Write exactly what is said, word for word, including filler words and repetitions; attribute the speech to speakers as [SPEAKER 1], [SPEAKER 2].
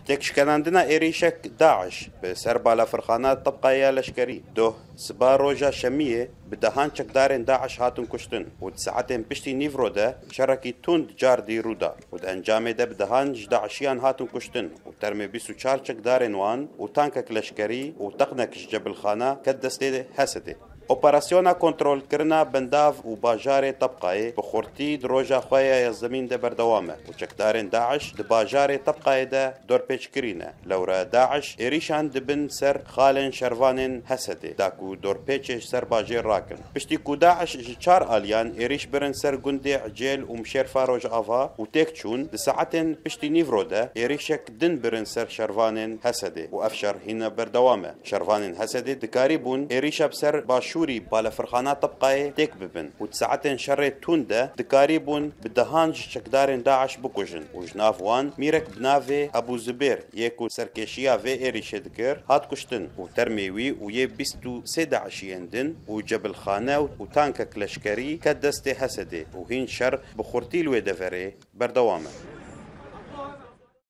[SPEAKER 1] تكشكلاندنا إيريشك داعش بسر بالا فرخانات طبقايا لشكري دو سبا روجا شمية بدهان دارين داعش هاتن كشتن وتساعتين بشتي نيفرو ده شركي توند جار دي رودا ودانجامي ده بدهان داعشيان هاتن كشتن وترمي بيسو چار دارين وان وتانكك لشكري وتقنك جبل خانة كدستي هسدي اپراسیونا کنترل کرنا بنداف و باجار طبقه بخورتی دروجا خویا یا زمین ده بردوامه و چکدارن داعش ده باجار طبقه ده دور پیچ کرینه لورا داعش ایریشان دبن سر خالن شروانن حسده داکو دور پیچش سر باجر راکن پشتی کو داعش جچار آلیان ایریش برن سر گنده عجل و مشیر فاروج آفا و تیک چون ده ساعتن پشتی نیورو ده ایریشک دن برن سر شروانن حسده و افشار هینا بردوامه شروانن حسده دکاری بون ایریشا بسر باش شوري بالا فرخانات طبقاي تيك ببن وتساعتين شريت توندا دكاريبون بدهانج شكدارين داعش بكوجن وجناف وان ميرك بنافي ابو زبير يكو سركيشيا في ايريش ذكر هات كشتن وترميوي ويه بيستو سيدا عشيندن وجبل خاناو وتانكك لشكري كدستي حسدي وهين شر بخورتي الويدفري بردوامه